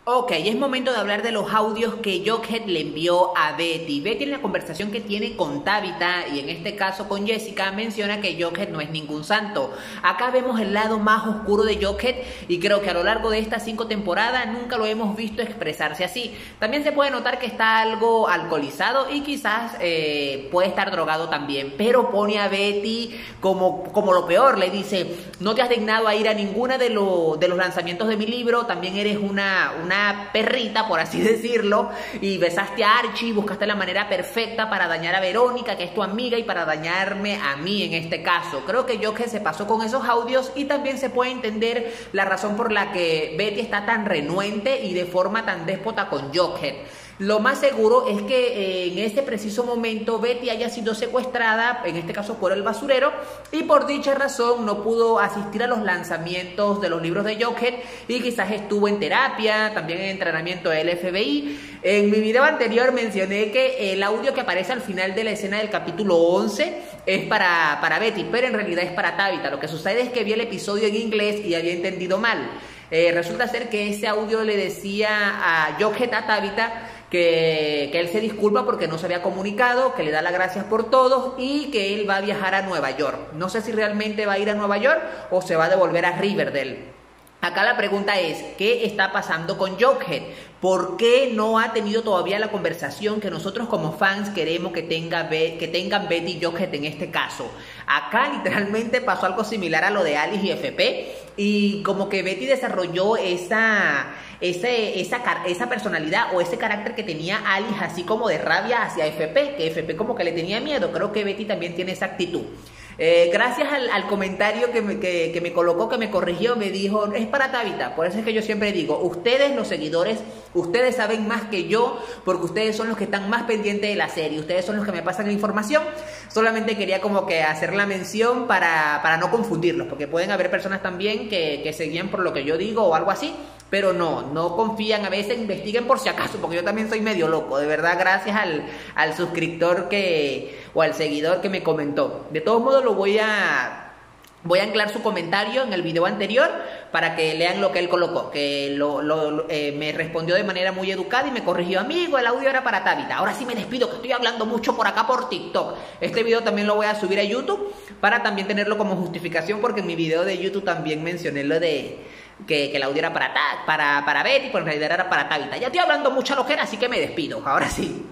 Ok, es momento de hablar de los audios que Jughead le envió a Betty. Betty en la conversación que tiene con Tabitha y en este caso con Jessica menciona que Jughead no es ningún santo. Acá vemos el lado más oscuro de Jughead y creo que a lo largo de estas 5 temporadas nunca lo hemos visto expresarse así. También se puede notar que está algo alcoholizado y quizás puede estar drogado también, pero pone a Betty como lo peor. Le dice, no te has dignado a ir a ninguna de los lanzamientos de mi libro, también eres una perrita, por así decirlo, y besaste a Archie, buscaste la manera perfecta para dañar a Verónica, que es tu amiga, y para dañarme a mí en este caso. Creo que Jughead se pasó con esos audios y también se puede entender la razón por la que Betty está tan renuente y de forma tan déspota con Jughead. Lo más seguro es que en este preciso momento Betty haya sido secuestrada, en este caso por el basurero, y por dicha razón no pudo asistir a los lanzamientos de los libros de Jughead y quizás estuvo en terapia, también en entrenamiento del FBI. En mi video anterior mencioné que el audio que aparece al final de la escena del capítulo 11 es para Betty, pero en realidad es para Tabitha. Lo que sucede es que vi el episodio en inglés y había entendido mal. Resulta ser que ese audio le decía a Jughead, a Tabitha, que él se disculpa porque no se había comunicado, que le da las gracias por todo y que él va a viajar a Nueva York. No sé si realmente va a ir a Nueva York o se va a devolver a Riverdale. Acá la pregunta es, ¿qué está pasando con Jughead? ¿Por qué no ha tenido todavía la conversación que nosotros como fans queremos que tengan Betty y Jughead en este caso? Acá literalmente pasó algo similar a lo de Alice y FP y como que Betty desarrolló esa personalidad o ese carácter que tenía Alice, así como de rabia hacia FP, que FP como que le tenía miedo. Creo que Betty también tiene esa actitud. Gracias al comentario que me colocó, que me corrigió, me dijo, es para Tabitha. Por eso es que yo siempre digo, ustedes los seguidores, ustedes saben más que yo, porque ustedes son los que están más pendientes de la serie, ustedes son los que me pasan la información. Solamente quería como que hacer la mención para no confundirlos, porque pueden haber personas también que se guían por lo que yo digo o algo así, pero no confían, a veces investiguen por si acaso, porque yo también soy medio loco, de verdad, gracias al suscriptor o al seguidor que me comentó. De todos modos voy a anclar su comentario en el video anterior para que lean lo que él colocó, que me respondió de manera muy educada y me corrigió, amigo, el audio era para Tabitha. Ahora sí me despido, que estoy hablando mucho por acá por TikTok. Este video también lo voy a subir a YouTube para también tenerlo como justificación, porque en mi video de YouTube también mencioné lo de que el audio era para Betty, pero en realidad era para Tabitha. Ya estoy hablando mucha loquera, así que me despido. Ahora sí.